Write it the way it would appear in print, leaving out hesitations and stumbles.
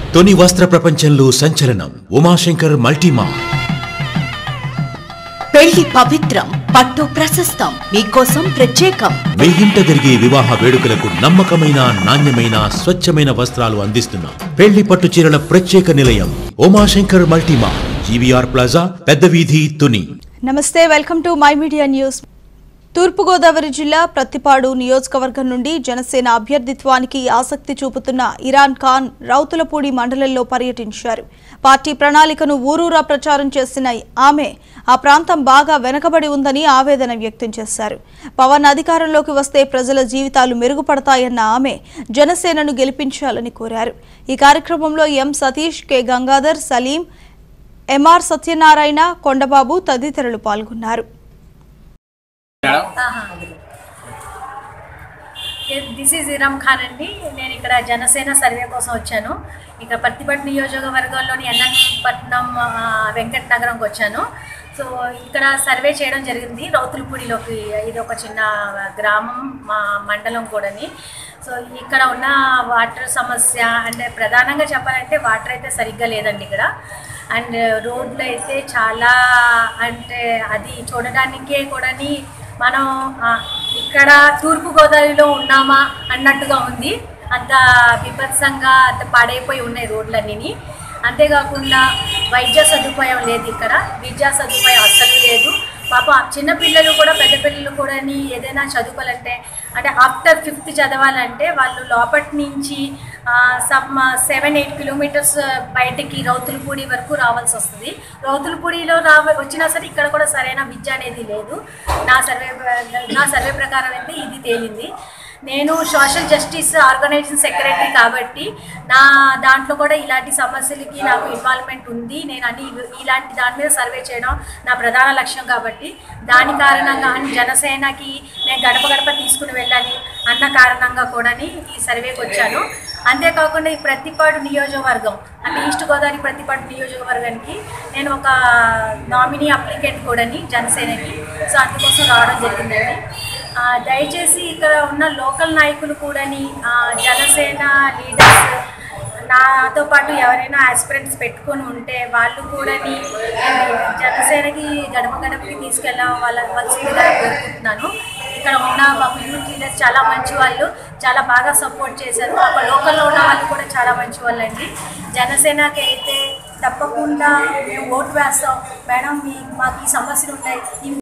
తొని వస్త్ర ప్రపంచంలో సంచలనం ఉమాశంకర్ మల్టీమార్. పెళ్లి పవిత్రం, పట్టు ప్రశస్తం, మీకోసం ప్రత్యేకం. మీ ఇంట జరిగే వివాహ వేడుకలకు నమ్మకమైన, నాణ్యమైన, స్వచ్ఛమైన వస్త్రాలు అందిస్తున్నాం. పెళ్లి పట్టు చీరల ప్రత్యేక నిలయం ఉమాశంకర్ మల్టీమార్, జీవీఆర్ ప్లాజా, పెద్ద వీధి, తుని. నమస్తే, welcome to my media news. తూర్పుగోదావరి జిల్లా ప్రత్తిపాడు నియోజకవర్గం నుండి జనసేన అభ్యర్థిత్వానికి ఆసక్తి చూపుతున్న ఇరాన్ ఖాన్ రౌతులపూడి మండలంలో పర్యటించారు. పార్టీ ప్రణాళికను ఊరూరా ప్రచారం చేసిన ఆమె ఆ ప్రాంతం బాగా వెనకబడి ఉందని ఆవేదన వ్యక్తం చేశారు. పవన్ అధికారంలోకి వస్తే ప్రజల జీవితాలు మెరుగుపడతాయన్న ఆమె జనసేనను గెలిపించాలని కోరారు. ఈ కార్యక్రమంలో M Satish, K Gangadhar, Saleem, M R Satyanarayana, Kondababu తదితరులు పాల్గొన్నారు. దిస్ ఈజ్ ఇరామ్ ఖాన్ అండి. నేను ఇక్కడ జనసేన సర్వే కోసం వచ్చాను. ఇక్కడ ప్రత్తిపాడు నియోజకవర్గంలోని ఎల్లంపట్నం వెంకట నగరంకి వచ్చాను. సో ఇక్కడ సర్వే చేయడం జరిగింది రౌతులపూడిలోకి. ఇది ఒక చిన్న గ్రామం, మా మండలం కూడాని. సో ఇక్కడ ఉన్న వాటర్ సమస్య అంటే ప్రధానంగా చెప్పాలంటే వాటర్ అయితే సరిగ్గా లేదండి ఇక్కడ. అండ్ రోడ్లు అయితే చాలా, అంటే అది చూడడానికే కూడాని మనం ఇక్కడ తూర్పుగోదావరిలో ఉన్నామా అన్నట్టుగా ఉంది. అంత బీభత్సంగా అంత పాడైపోయి ఉన్నాయి రోడ్లన్నీ. అంతేకాకుండా వైద్య సదుపాయం లేదు ఇక్కడ. విద్యా సదుపాయం అస్సలు లేదు. పాపం చిన్నపిల్లలు కూడా, పెద్ద పిల్లలు కూడా ఏదైనా చదువుకోవాలంటే, అంటే ఆఫ్టర్ 5th చదవాలంటే వాళ్ళు లోపటి నుంచి 7-8 కిలోమీటర్స్ బయటికి రౌతులపూడి వరకు రావాల్సి వస్తుంది. రౌతులపూడిలో వచ్చినా సరే ఇక్కడ కూడా సరైన విద్య అనేది లేదు. నా సర్వే ప్రకారం అయితే ఇది తేలింది. నేను సోషల్ జస్టిస్ ఆర్గనైజేషన్ సెక్రటరీ కాబట్టి నా దాంట్లో కూడా ఇలాంటి సమస్యలకి నాకు ఇన్వాల్వ్మెంట్ ఉంది. నేను ఇలాంటి దాని మీద సర్వే చేయడం నా ప్రధాన లక్ష్యం కాబట్టి దాని కారణంగా జనసేనకి నేను గడప గడప తీసుకుని వెళ్ళాలి అన్న కారణంగా కూడా ఈ సర్వేకి వచ్చాను. అంతేకాకుండా ఈ ప్రత్తిపాడు నియోజకవర్గం అంటే ఈస్ట్ గోదావరి ప్రత్తిపాడు నియోజకవర్గానికి నేను ఒక నామినీ అప్లికెంట్ కూడా జనసేనకి. సో అందుకోసం రావడం జరిగిందండి. దయచేసి ఇక్కడ ఉన్న లోకల్ నాయకులు కూడా, జనసేన లీడర్స్, నాతో పాటు ఎవరైనా ఆస్పిరెంట్స్ పెట్టుకొని ఉంటే వాళ్ళు కూడా జనసేనకి గడప గడపకి తీసుకెళ్ళవలసిందిగా కోరుకుంటున్నాను. ఇక్కడ ఉన్న పబ్లిక్ లీడర్స్ చాలా మంచి వాళ్ళు, చాలా బాగా సపోర్ట్ చేశారు. ఒక లోకల్లో ఉన్న వాళ్ళు కూడా చాలా మంచి వాళ్ళు అండి. జనసేనకి అయితే తప్పకుండా మేము ఓటు వేస్తాం మేడం, మాకు ఈ సమస్యలు ఉన్నాయి.